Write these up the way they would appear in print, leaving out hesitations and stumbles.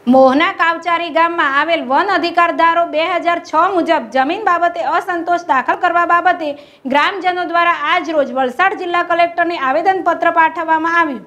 મોહના કાવચારી ગામમાં આવેલ વન અધિકાર ધારો 2006 મુજબ જમીન બાબતે અસંતોષ દાખલ કરવા બાબતે ગ્રામજનો દ્વારા આજ રોજ વલસાડ જિલ્લા કલેક્ટરને આવેદનપત્ર પાઠવવામાં આવ્યું।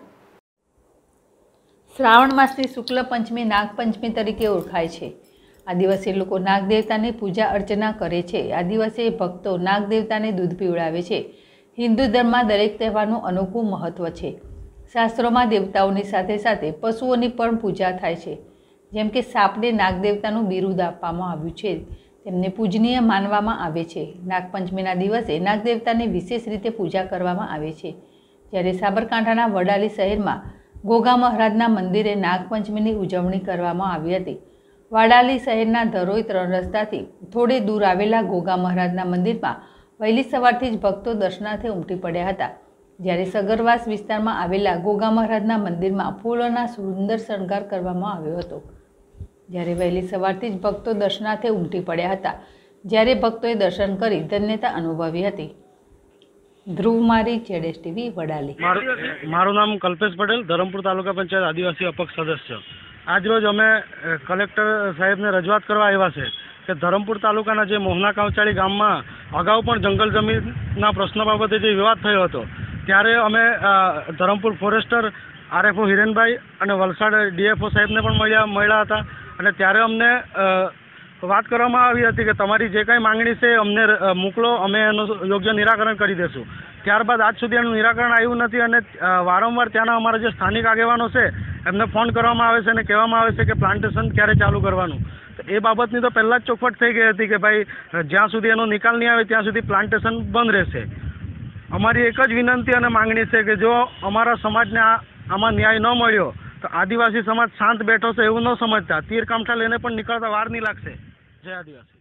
શ્રાવણ માસની શુક્લ પંચમી નાગપંચમી તરીકે ઓળખાય છે। આ દિવસે લોકો નાગદેવતાની પૂજા અર્ચના કરે છે। આ દિવસે ભક્તો નાગદેવતાને દૂધ પીવડાવે છે। હિન્દુ ધર્મમાં દરેક તહેવારનું અનોખું મહત્વ છે। શાસ્ત્રોમાં દેવતાઓની સાથે સાથે પશુઓની પણ પૂજા થાય છે। જેમ કે સાપને નાગદેવતાનું બિરુદ આપવામાં આવ્યું છે, તેમને પૂજનીય માનવામાં આવે છે। નાગપંચમીના દિવસે નાગદેવતાની વિશેષ રીતે પૂજા કરવામાં આવે છે। જ્યારે સાબરકાંઠાના વડાલી શહેરમાં ગોગા મહારાજના મંદિરે નાગપંચમીની ઉજવણી કરવામાં આવી હતી। વડાલી શહેરના ધરોઈ 3 રસ્તાથી થોડે દૂર આવેલા ગોગા મહારાજના મંદિરમાં વહેલી સવારથી જ ભક્તો દર્શનાર્થે ઉમટી પડ્યા હતા। જ્યારે સગરવાસ વિસ્તારમાં આવેલા ગોગા મહારાજના મંદિરમાં ફૂલોના સુંદર શણગાર કરવામાં આવ્યો હતો। જ્યારે વહેલી સવારથી જ ભક્તો દર્શનાર્થે ઉમટી પડ્યા હતા। જ્યારે ભક્તોએ દર્શન કરી ધન્યતા અનુભવી હતી। ધ્રુવ મારી ZSTV વડાલી। મારું નામ કલ્પેશ પટેલ, ધરમપુર તાલુકા પંચાયત આદિવાસી અપક્ષ સદસ્ય। આજરોજ અમે કલેક્ટર સાહેબને રજૂઆત કરવા આવ્યા છે કે ધરમપુર તાલુકાના જે મોહના કાવચાળી ગામમાં અગાઉ પણ જંગલ જમીનના પ્રશ્ન બાબતે જે વિવાદ થયો હતો, ત્યારે અમે ધરમપુર ફોરેસ્ટર RFO હિરેનભાઈ અને વલસાડ DFO સાહેબને પણ મળ્યા હતા। અને ત્યારે અમને વાત કરવામાં આવી હતી કે તમારી જે કંઈ માંગણી છે અમને મોકલો, અમે એનું યોગ્ય નિરાકરણ કરી દઈશું। ત્યારબાદ આજ સુધી એનું નિરાકરણ આવ્યું નથી અને વારંવાર ત્યાંના અમારા જે સ્થાનિક આગેવાનો છે એમને ફોન કરવામાં આવે છે અને કહેવામાં આવે છે કે પ્લાન્ટેશન ક્યારે ચાલુ કરવાનું। તો એ બાબતની તો પહેલાં જ ચોખવટ થઈ ગઈ હતી કે ભાઈ જ્યાં સુધી એનો નિકાલ નહીં આવે ત્યાં સુધી પ્લાન્ટેશન બંધ રહેશે। અમારી એક જ વિનંતી અને માંગણી છે કે જો અમારા સમાજને આમાં ન્યાય ન મળ્યો તો આદિવાસી સમાજ શાંત બેઠો છે એવું ન સમજતા તીર કામઠા લઈને પણ નીકળતા વાર નહીં લાગશે। જય આદિવાસી।